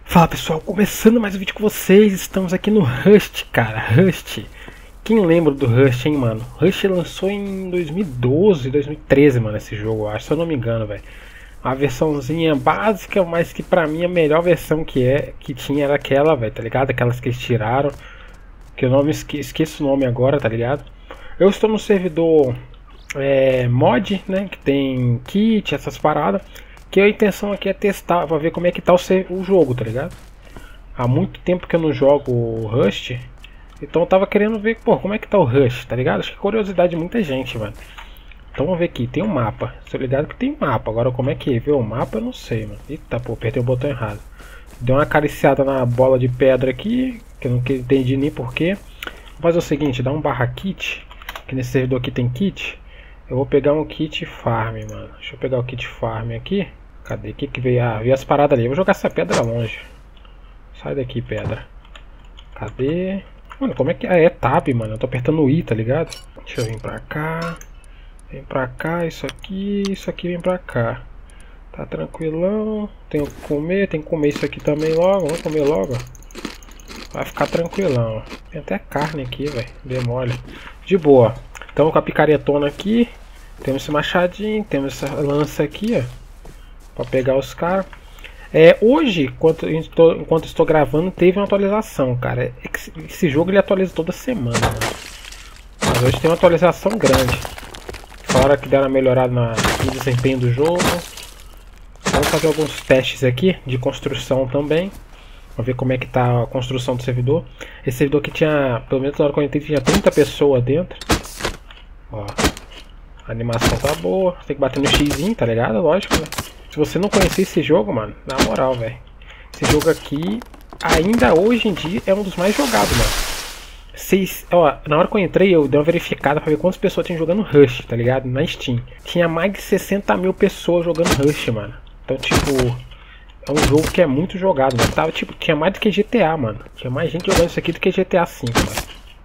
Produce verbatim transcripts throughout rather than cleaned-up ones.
Fala pessoal, começando mais um vídeo com vocês. Estamos aqui no Rust, cara, Rust. Quem lembra do Rust, hein, mano? Rust lançou em dois mil e doze, dois mil e treze, mano, esse jogo, eu acho, se eu não me engano, velho. Uma versãozinha básica, mas que pra mim a melhor versão que é que tinha era aquela, velho, tá ligado? Aquelas que eles tiraram, que eu não me esque esqueço o nome agora, tá ligado? Eu estou no servidor é, mod, né, que tem kit, essas paradas. Que a intenção aqui é testar, pra ver como é que tá o, o jogo, tá ligado? Há muito tempo que eu não jogo Rust, então eu tava querendo ver, pô, como é que tá o Rust, tá ligado? Acho que é curiosidade de muita gente, mano. Então vamos ver aqui, tem um mapa, tô ligado que tem mapa, agora como é que é? Ver o mapa eu não sei, mano. Eita, pô, apertei o botão errado. Deu uma acariciada na bola de pedra aqui, que eu não entendi nem porquê. Vou fazer o seguinte, dá um barra kit, que nesse servidor aqui tem kit. Eu vou pegar um kit farm, mano. Deixa eu pegar o kit farm aqui. Cadê? O que que veio? Ah, veio as paradas ali. Eu vou jogar essa pedra longe. Sai daqui, pedra. Cadê? Mano, como é que... Ah, é tab, mano. Eu tô apertando o I, tá ligado? Deixa eu vir pra cá. Vem pra cá, isso aqui. Isso aqui vem pra cá. Tá tranquilão. Tenho que comer. Tem que comer isso aqui também logo. Vamos comer logo. Vai ficar tranquilão. Tem até carne aqui, velho. Demole. De boa. Então com a picaretona aqui. Temos esse machadinho. Temos essa lança aqui, ó. Pra pegar os caras. É, hoje, enquanto estou, enquanto estou gravando, teve uma atualização, cara. Esse jogo ele atualiza toda semana, né? Mas hoje tem uma atualização grande. Fora que deram uma melhorada na, no desempenho do jogo. Vamos fazer alguns testes aqui de construção também. Vamos ver como é que tá a construção do servidor. Esse servidor aqui tinha, pelo menos na hora que eu entrei, tinha trinta pessoas dentro. Ó, a animação tá boa. Tem que bater no xizinho, tá ligado? Lógico, né? Se você não conhecia esse jogo, mano, na moral, velho. Esse jogo aqui, ainda hoje em dia, é um dos mais jogados, mano. Seis, ó, na hora que eu entrei, eu dei uma verificada pra ver quantas pessoas tinham jogando Rush, tá ligado? Na Steam. Tinha mais de sessenta mil pessoas jogando Rush, mano. Então, tipo, é um jogo que é muito jogado, mano. Tava, tipo, tinha mais do que G T A, mano. Tinha mais gente jogando isso aqui do que G T A cinco, mano.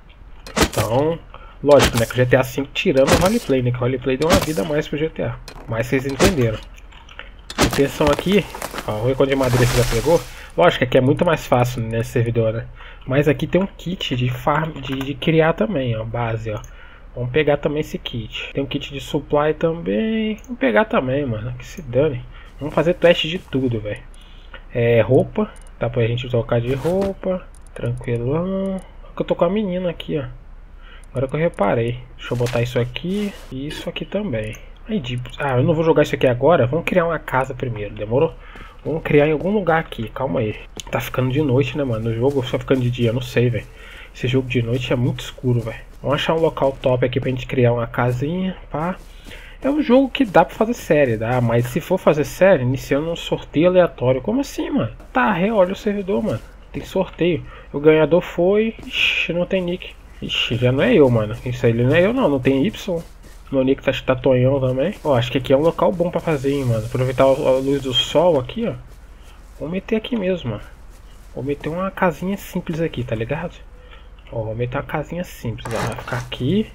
Então, lógico, né, que o G T A cinco tirando o roleplay, né? Que o roleplay deu uma vida a mais pro G T A. Mas vocês entenderam. Atenção aqui, ó, o recorde de madeira você já pegou. Lógico que aqui é muito mais fácil nesse servidor, né? Mas aqui tem um kit de farm, de, de criar também, ó, base, ó. Vamos pegar também esse kit. Tem um kit de supply também. Vamos pegar também, mano, que se dane. Vamos fazer teste de tudo, velho. É, roupa, dá pra gente trocar de roupa. Tranquilão. Eu tô com a menina aqui, ó. Agora que eu reparei. Deixa eu botar isso aqui e isso aqui também. Aí, de... Ah, eu não vou jogar isso aqui agora. Vamos criar uma casa primeiro, demorou? Vamos criar em algum lugar aqui, calma aí. Tá ficando de noite, né, mano? No jogo só ficando de dia, eu não sei, velho. Esse jogo de noite é muito escuro, velho. Vamos achar um local top aqui pra gente criar uma casinha, pá. É um jogo que dá pra fazer série, dá? Mas se for fazer série, iniciando um sorteio aleatório. Como assim, mano? Tá, olha o servidor, mano. Tem sorteio. O ganhador foi... Ixi, não tem nick. Ixi, já não é eu, mano. Isso aí não é eu, não. Não tem Y. Meu nick tá, tá tonhão também. Ó, acho que aqui é um local bom pra fazer, hein, mano. Aproveitar a luz do sol aqui, ó. Vou meter aqui mesmo, mano. Vou meter uma casinha simples aqui, tá ligado? Ó, vou meter uma casinha simples, ó. Vai ficar aqui.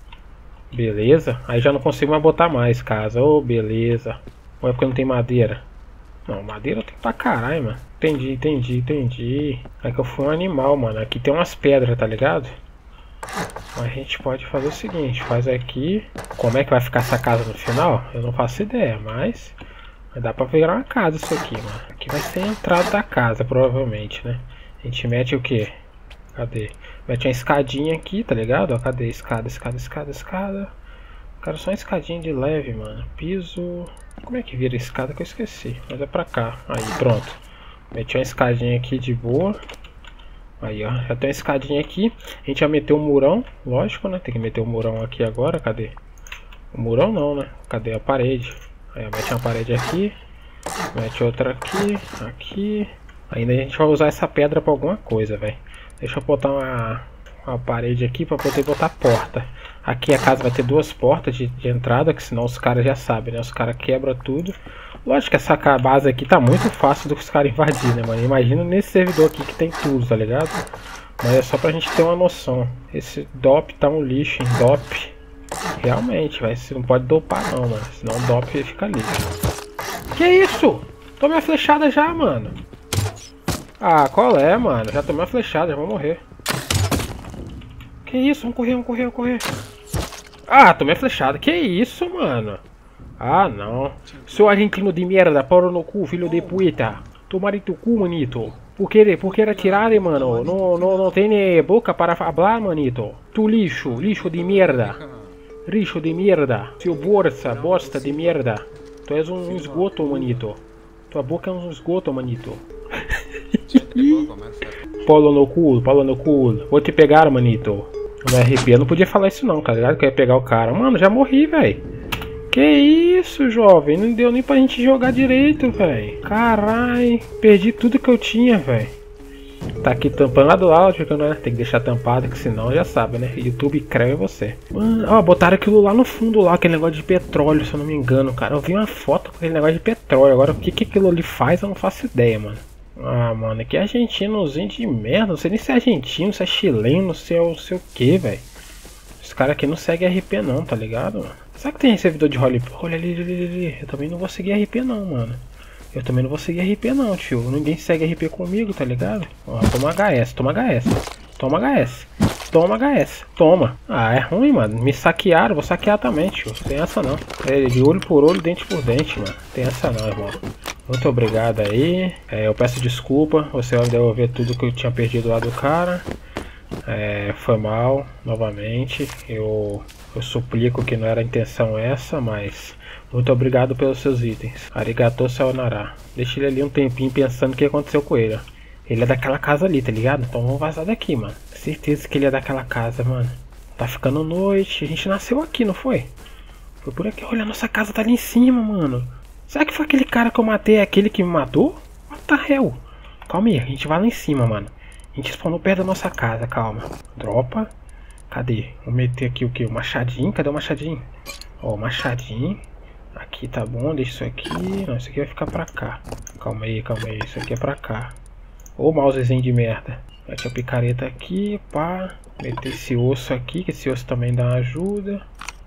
Beleza. Aí já não consigo mais botar mais casa. Ô, oh, beleza. Ou é porque não tem madeira? Não, madeira tem pra caralho, mano. Entendi, entendi, entendi. É que eu fui um animal, mano. Aqui tem umas pedras, tá ligado? A gente pode fazer o seguinte, faz aqui. Como é que vai ficar essa casa no final? Eu não faço ideia, mas dá pra virar uma casa isso aqui, mano. Aqui vai ser a entrada da casa, provavelmente, né? A gente mete o que? Cadê? Mete uma escadinha aqui, tá ligado? Ó, cadê? Escada, escada, escada, escada. Cara, só uma escadinha de leve, mano. Piso. Como é que vira a escada que eu esqueci? Mas é pra cá. Aí, pronto. Meti uma escadinha aqui de boa. Aí, ó, já tem uma escadinha aqui. A gente já meteu um murão, lógico, né? Tem que meter um murão aqui agora, cadê? O murão não, né? Cadê a parede? Aí, ó, mete uma parede aqui. Mete outra aqui, aqui. Ainda a gente vai usar essa pedra pra alguma coisa, velho. Deixa eu botar uma, uma parede aqui pra poder botar porta. Aqui a casa vai ter duas portas de, de entrada, que senão os caras já sabem, né? Os caras quebram tudo. Lógico que essa base aqui tá muito fácil dos caras invadir, né, mano? Imagina nesse servidor aqui que tem tudo, tá ligado? Mas é só pra gente ter uma noção. Esse D O P tá um lixo, hein? D O P. Realmente, vai. Você não pode dopar não, mano. Senão o D O P fica lixo. Que isso? Toma a flechada já, mano. Ah, qual é, mano? Já tomei uma flechada, já vou morrer. Que isso? Vamos correr, vamos correr, vamos correr. Ah, tomei a flechada. Que isso, mano? Ah, não. Seu argentino de merda, pau no cu, filho de puta. Tomar em teu cu, manito. Por que, por que atirar, mano? Não, não, não tem boca para falar, manito. Tu lixo, lixo de merda. Lixo de merda. Seu bolsa, bosta de merda. Tu és um esgoto, manito. Tua boca é um esgoto, manito. Polo no cu, polo no cu. Vou te pegar, manito. No R P eu não podia falar isso não, tá ligado? Que eu ia pegar o cara. Mano, já morri, velho. Que isso, jovem? Não deu nem pra gente jogar direito, velho. Carai, perdi tudo que eu tinha, velho. Tá aqui tampando o áudio, né? Tem que deixar tampado, que senão já sabe, né? YouTube creve você. Mano, ó, botaram aquilo lá no fundo, lá, aquele negócio de petróleo, se eu não me engano, cara. Eu vi uma foto com aquele negócio de petróleo. Agora, o que, que aquilo ali faz, eu não faço ideia, mano. Ah, mano, que argentinozinho de merda. Não sei nem se é argentino, se é chileno, se é o sei o que, velho. Os caras aqui não seguem R P não, tá ligado, mano? Será que tem servidor de roleplay? Olha ali, ali, ali, ali. Eu também não vou seguir R P não, mano. Eu também não vou seguir R P não, tio. Ninguém segue R P comigo, tá ligado? Ó, toma H S, toma H S. Toma H S. Toma H S. Toma. Ah, é ruim, mano. Me saquearam, vou saquear também, tio. Tem essa não. É de olho por olho, dente por dente, mano. Tem essa não, irmão. Muito obrigado aí. É, eu peço desculpa. Você vai devolver tudo que eu tinha perdido lá do cara. É, foi mal, novamente. Eu, eu suplico que não era a intenção essa, mas muito obrigado pelos seus itens. Arigatou sayonara. Deixa ele ali um tempinho pensando o que aconteceu com ele. Ele é daquela casa ali, tá ligado? Então vamos vazar daqui, mano. Certeza que ele é daquela casa, mano. Tá ficando noite. A gente nasceu aqui, não foi? Foi por aqui. Olha, a nossa casa tá ali em cima, mano. Será que foi aquele cara que eu matei? É aquele que me matou? What the hell? Calma aí, a gente vai lá em cima, mano. A gente spawnou perto da nossa casa, calma. Dropa. Cadê? Vou meter aqui o que? O machadinho? Cadê o machadinho? Ó, o machadinho. Aqui tá bom, deixa isso aqui. Não, isso aqui vai ficar pra cá. Calma aí, calma aí. Isso aqui é pra cá. Ô, mousezinho de merda. Mete a picareta aqui, pá. Meter esse osso aqui, que esse osso também dá uma ajuda.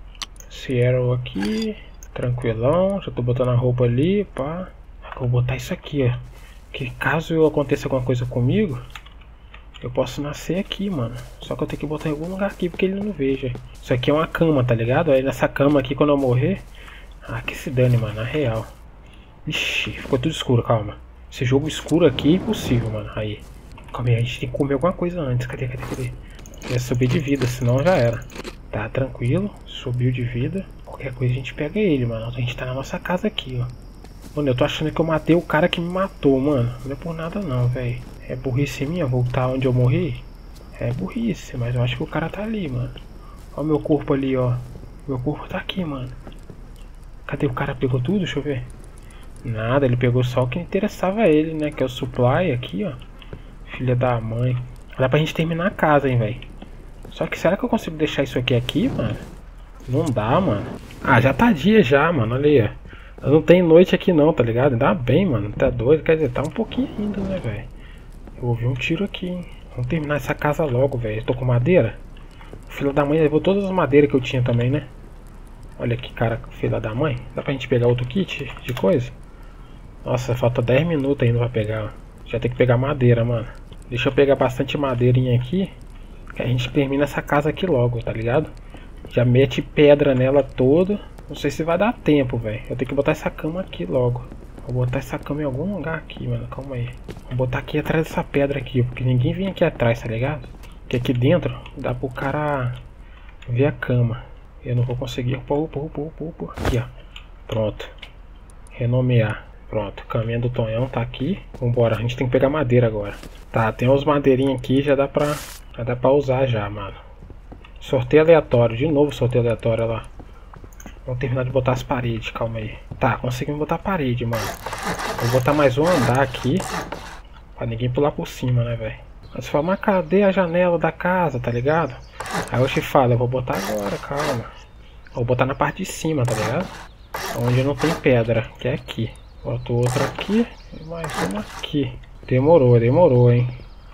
Esse arrow aqui. Tranquilão. Já tô botando a roupa ali, pá. Vou botar isso aqui, ó. Que caso aconteça alguma coisa comigo, eu posso nascer aqui, mano. Só que eu tenho que botar em algum lugar aqui porque ele não veja. Isso aqui é uma cama, tá ligado? Aí nessa cama aqui, quando eu morrer... Ah, que se dane, mano. Na real. Ixi, ficou tudo escuro, calma. Esse jogo escuro aqui é impossível, mano. Aí. Calma aí, a gente tem que comer alguma coisa antes. Cadê, cadê, cadê? Eu ia subir de vida, senão já era. Tá, tranquilo. Subiu de vida. Qualquer coisa a gente pega ele, mano. A gente tá na nossa casa aqui, ó. Mano, eu tô achando que eu matei o cara que me matou, mano. Não é por nada não, velho. É burrice minha voltar onde eu morri? É burrice, mas eu acho que o cara tá ali, mano. Ó o meu corpo ali, ó. Meu corpo tá aqui, mano. Cadê o cara? Pegou tudo? Deixa eu ver. Nada, ele pegou só o que interessava a ele, né? Que é o supply aqui, ó. Filha da mãe. Dá pra gente terminar a casa, hein, velho. Só que será que eu consigo deixar isso aqui aqui, mano? Não dá, mano. Ah, já tá dia já, mano. Olha aí, ó. Não tem noite aqui não, tá ligado? Ainda bem, mano. Tá doido? Quer dizer, tá um pouquinho ainda, né, velho? Eu ouvi um tiro aqui, hein? Vamos terminar essa casa logo, velho. Tô com madeira. O filho da mãe levou todas as madeiras que eu tinha também, né? Olha que cara, filha da mãe. Dá pra gente pegar outro kit de coisa? Nossa, falta dez minutos ainda pra pegar. Já tem que pegar madeira, mano. Deixa eu pegar bastante madeirinha aqui, que a gente termina essa casa aqui logo, tá ligado? Já mete pedra nela toda. Não sei se vai dar tempo, velho. Eu tenho que botar essa cama aqui logo. Vou botar essa cama em algum lugar aqui, mano. Calma aí. Vou botar aqui atrás dessa pedra aqui, porque ninguém vem aqui atrás, tá ligado? Porque aqui dentro dá pro cara ver a cama. Eu não vou conseguir. Opa, opa, opa, opa, opa. Aqui, ó. Pronto. Renomear. Pronto. Caminho do Tonhão tá aqui. Vambora. A gente tem que pegar madeira agora. Tá, tem uns madeirinhos aqui. Já dá pra, já dá pra usar já, mano. Sorteio aleatório. De novo sorteio aleatório lá. Vamos terminar de botar as paredes, calma aí. Tá, conseguimos botar a parede, mano. Vou botar mais um andar aqui. Pra ninguém pular por cima, né, velho? Mas você fala, mas cadê a janela da casa, tá ligado? Aí eu te falo, eu vou botar agora, calma. Vou botar na parte de cima, tá ligado? Onde não tem pedra, que é aqui. Boto outra aqui e mais uma aqui. Demorou, demorou, hein?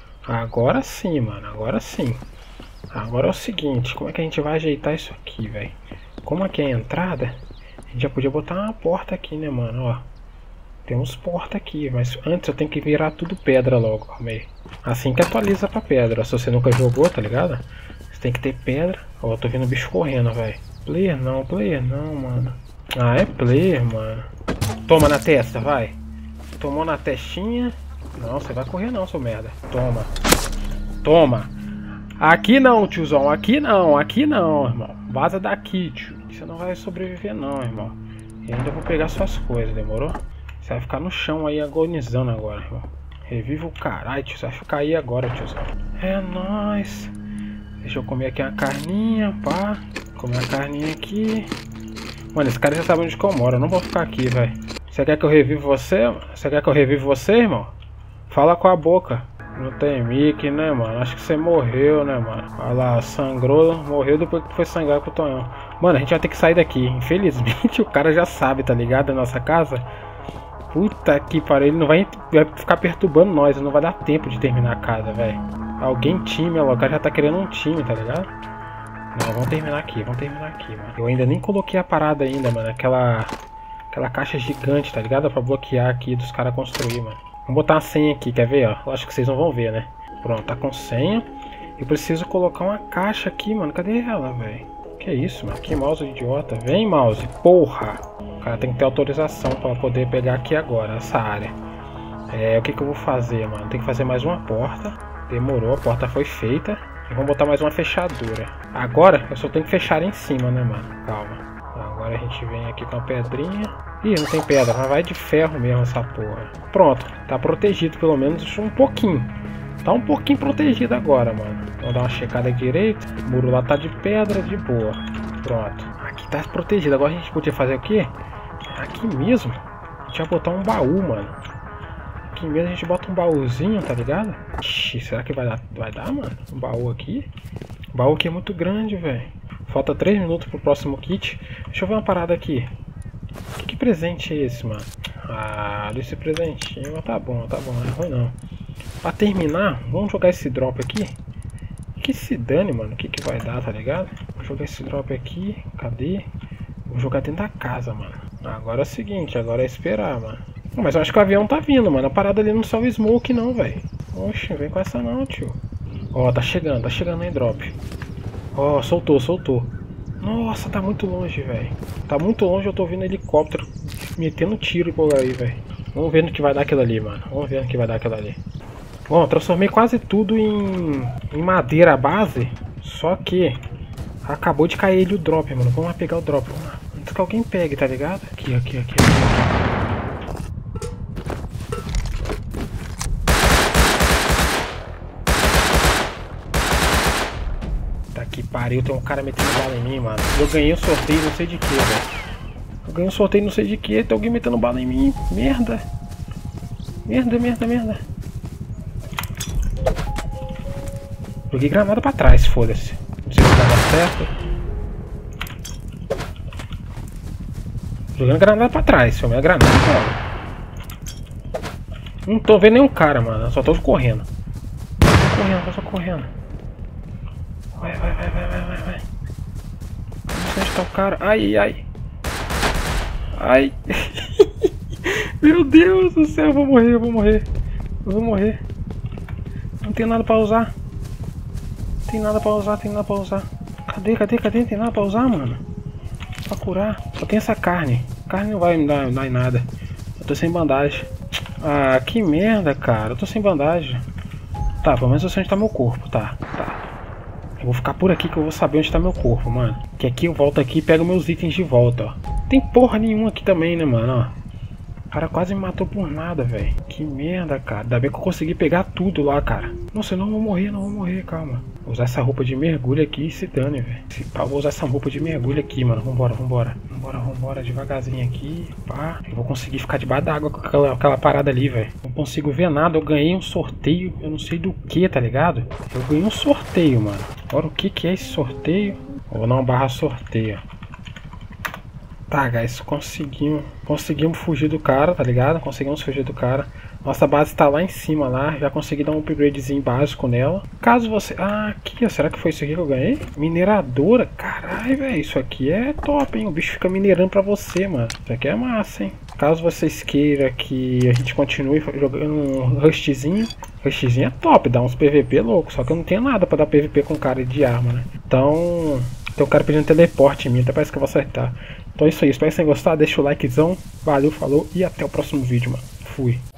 Agora sim, mano, agora sim. Agora é o seguinte, como é que a gente vai ajeitar isso aqui, velho? Como aqui é a entrada, a gente já podia botar uma porta aqui, né, mano, ó. Temos porta aqui, mas antes eu tenho que virar tudo pedra logo, calma aí. Assim que atualiza pra pedra. Se você nunca jogou, tá ligado? Você tem que ter pedra. Ó, eu tô vendo o bicho correndo, velho. Player não, player não, mano. Ah, é player, mano. Toma na testa, vai. Tomou na testinha. Não, você vai correr não, seu merda. Toma. Toma. Aqui não, tiozão. Aqui não, aqui não, irmão. Vaza daqui, tio. Você não vai sobreviver não, irmão. E ainda vou pegar suas coisas, demorou? Você vai ficar no chão aí agonizando agora, irmão. Reviva o caralho, tio. Você vai ficar aí agora, tiozão. É nóis. Deixa eu comer aqui uma carninha, pá. Comer uma carninha aqui. Mano, esse cara já sabe onde que eu moro. Eu não vou ficar aqui, velho. Você quer que eu reviva você? Você quer que eu reviva você, irmão? Fala com a boca. Não tem mic, né, mano? Acho que você morreu, né, mano? Olha lá, sangrou. Morreu depois que foi sangrar com o Tonhão. Mano, a gente vai ter que sair daqui. Infelizmente, o cara já sabe, tá ligado? Da nossa casa. Puta que pariu. Ele não vai, vai ficar perturbando nós. Não vai dar tempo de terminar a casa, velho. Alguém time, ó. O cara já tá querendo um time, tá ligado? Não, vamos terminar aqui. Vamos terminar aqui, mano. Eu ainda nem coloquei a parada ainda, mano. Aquela... Aquela caixa gigante, tá ligado? Pra bloquear aqui dos caras construir, mano. Vamos botar uma senha aqui, quer ver, ó? Acho que vocês não vão ver, né? Pronto, tá com senha. Eu preciso colocar uma caixa aqui, mano. Cadê ela, velho? Que isso, mano? Que mouse idiota. Vem, mouse. Porra! O cara tem que ter autorização pra poder pegar aqui agora, essa área. É, o que que eu vou fazer, mano? Tem que fazer mais uma porta. Demorou, a porta foi feita. E vamos botar mais uma fechadura. Agora, eu só tenho que fechar em cima, né, mano? Calma. Agora a gente vem aqui com a pedrinha. Ih, não tem pedra, mas vai de ferro mesmo essa porra. Pronto, tá protegido pelo menos um pouquinho. Tá um pouquinho protegido agora, mano. Vamos dar uma checada direito. O muro lá tá de pedra, de boa. Pronto, aqui tá protegido. Agora a gente podia fazer o quê? Aqui mesmo, a gente vai botar um baú, mano. Aqui mesmo a gente bota um baúzinho, tá ligado? Ixi, será que vai dar, vai dar, mano? Um baú aqui? O baú aqui é muito grande, velho. Falta três minutos pro próximo kit. Deixa eu ver uma parada aqui. Que, que presente é esse, mano? Ah, desse presentinho. Tá bom, tá bom, não é ruim não. Pra terminar, vamos jogar esse drop aqui. Que se dane, mano. O que que vai dar, tá ligado? Vou jogar esse drop aqui. Cadê? Vou jogar dentro da casa, mano. Agora é o seguinte, agora é esperar, mano. Mas eu acho que o avião tá vindo, mano. A parada ali não só o smoke não, velho. Oxe, vem com essa não, tio. Ó, tá chegando, tá chegando aí drop. Ó, soltou, soltou. Nossa, tá muito longe, velho. Tá muito longe, eu tô vendo helicóptero metendo tiro por aí, velho. Vamos ver no que vai dar aquilo ali, mano. Vamos ver no que vai dar aquilo ali. Bom, eu transformei quase tudo em, em madeira base. Só que acabou de cair ele o drop, mano. Vamos lá pegar o drop, vamos lá. Antes que alguém pegue, tá ligado? Aqui, aqui, aqui, aqui. Que pariu, tem um cara metendo bala em mim, mano. Eu ganhei um sorteio não sei de que, velho. Eu ganhei um sorteio não sei de que, tem alguém metendo bala em mim. Merda. Merda, merda, merda. Joguei granada pra trás, foda-se. Não sei se vai dar certo. Jogando granada pra trás, filho. É granada, cara. Não tô vendo nenhum cara, mano. Eu só tô correndo. Tô correndo, tô só correndo. Vai, vai, vai, vai, vai, vai, vai. Onde tá o cara? Ai, ai. Ai. Meu Deus do céu, eu vou morrer, eu vou morrer. Eu vou morrer. Não tem nada pra usar. Tem nada pra usar, tem nada pra usar. Cadê, cadê, cadê? Tem nada pra usar, mano. Pra curar. Só tem essa carne. Carne não vai me dar, dar nada. Eu tô sem bandagem. Ah, que merda, cara. Eu tô sem bandagem. Tá, pelo menos eu sei onde tá meu corpo. Tá, tá. Eu vou ficar por aqui que eu vou saber onde tá meu corpo, mano. Que aqui eu volto aqui e pego meus itens de volta, ó. Tem porra nenhuma aqui também, né, mano, ó. O cara quase me matou por nada, velho. Que merda, cara. Ainda bem que eu consegui pegar tudo lá, cara. Nossa, eu não vou morrer, não vou morrer, calma. Vou usar essa roupa de mergulho aqui e se dane, velho. Se pá, vou usar essa roupa de mergulho aqui, mano. Vambora, vambora. Vambora, vambora, devagarzinho aqui, pá. Eu vou conseguir ficar debaixo d'água com aquela, aquela parada ali, velho. Não consigo ver nada. Eu ganhei um sorteio, eu não sei do que, tá ligado? Eu ganhei um sorteio, mano. Agora o que que é esse sorteio? Vou dar uma barra sorteio. Tá, guys, conseguimos, conseguimos fugir do cara, tá ligado? Conseguimos fugir do cara. Nossa base tá lá em cima, lá. Já consegui dar um upgradezinho básico nela. Caso você... Ah, aqui, ó. Será que foi isso aqui que eu ganhei? Mineradora. Caralho, velho. Isso aqui é top, hein? O bicho fica minerando pra você, mano. Isso aqui é massa, hein? Caso vocês queiram que a gente continue jogando um Rustzinho, Rustzinho é top, dá uns P V P louco, só que eu não tenho nada pra dar P V P com cara de arma, né? Então, tem um cara pedindo teleporte em mim, até parece que eu vou acertar. Então é isso aí, espero que vocês tenham gostado, deixa o likezão, valeu, falou e até o próximo vídeo, mano. Fui.